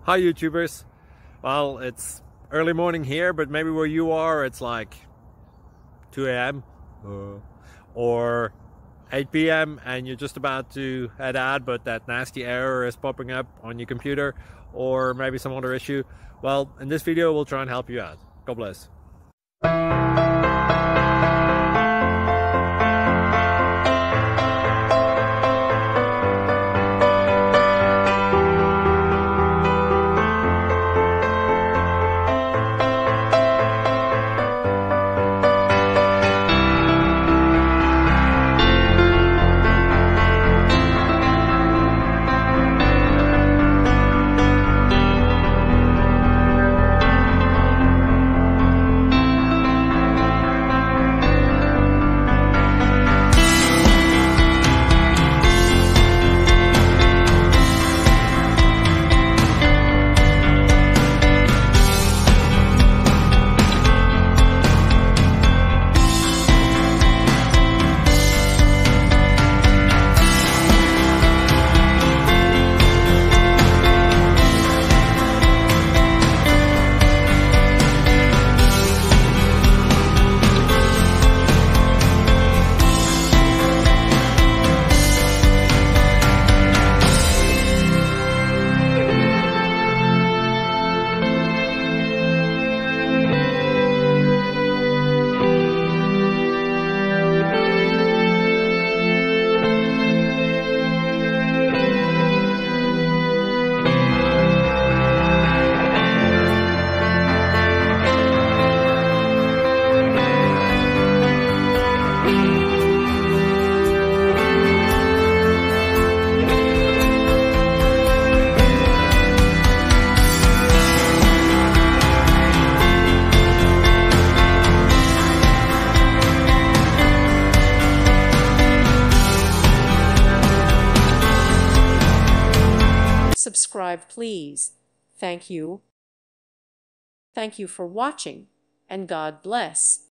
Hi YouTubers. Well, it's early morning here, but maybe where you are it's like 2 a.m. or 8 p.m. and you're just about to head out, but that nasty error is popping up on your computer, or maybe some other issue. Well, in this video we'll try and help you out. God bless. Subscribe, please. Thank you. Thank you for watching, and God bless.